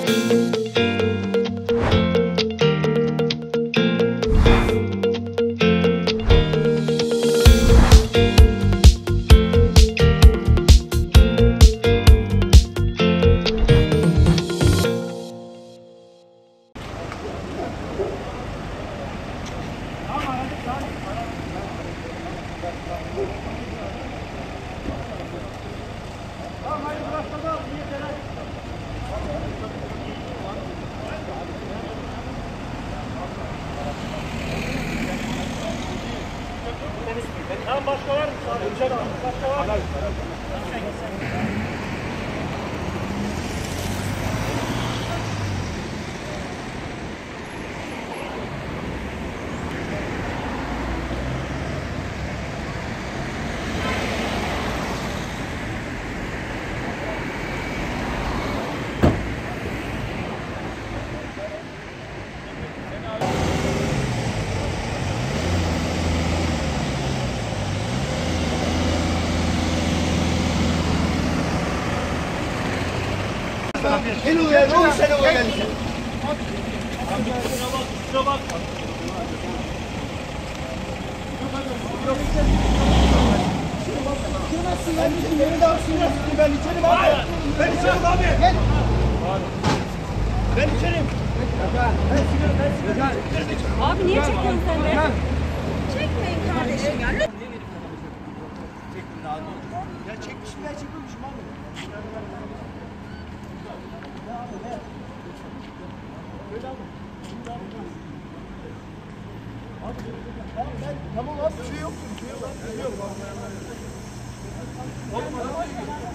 Tamam, başka var mı? Başka var mı? Hello ya, ne sen o geldi? Şuna bak. Ben içerim abi. Ben içerim abi. Gel. Ben içerim. Abi niye çekiyorsun sen de? Çekmeyin kardeşim ya. Ya çekmişim ya çekmemişim abi. Tamam abi, bir şey yok. Bir şey yok.